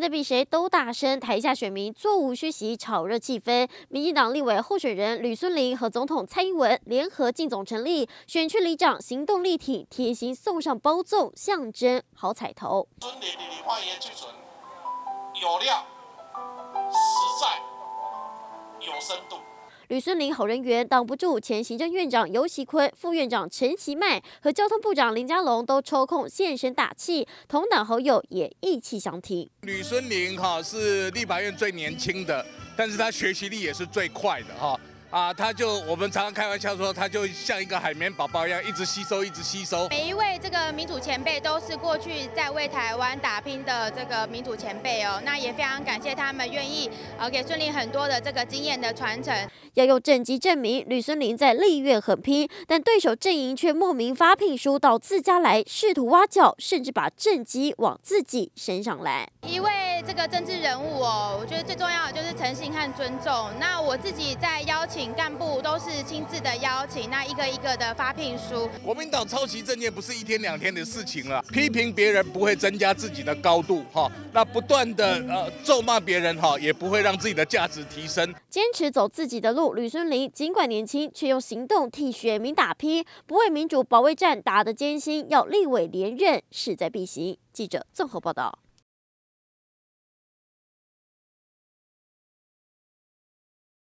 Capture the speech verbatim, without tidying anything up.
得比谁都大声，台下选民座无虚席，炒热气氛。民进党立委候选人吕孙林和总统蔡英文联合进总成立，选区里长行动力挺，贴心送上包粽，象征好彩头。 孙林你发言最准，有料、实在、有深度。 吕孙林好人缘挡不住，前行政院长游锡堃、副院长陈其迈和交通部长林佳龙都抽空现身打气，同党好友也意气相挺。 吕孙林哈是立法院最年轻的，但是他学习力也是最快的哈。 啊，他就我们常常开玩笑说，他就像一个海绵宝宝一样，一直吸收，一直吸收。 每一位这个民主前辈都是过去在为台湾打拼的这个民主前辈哦，那也非常感谢他们愿意呃给孙林很多的这个经验的传承。 要用政绩证明吕孙林在立院很拼，但对手阵营却莫名发聘书到自家来，试图挖角，甚至把政绩往自己身上来。 一位这个政治人物哦，我觉得最重要的就是诚信和尊重。那我自己在邀请。 干部都是亲自的邀请，那一个一个的发聘书。 国民党抄袭政见不是一天两天的事情了，批评别人不会增加自己的高度哈，那不断的呃咒骂别人哈，也不会让自己的价值提升。 坚持走自己的路，吕孙林尽管年轻，却用行动替选民打拼，不为民主保卫战打得艰辛，要立委连任势在必行。记者综合报道。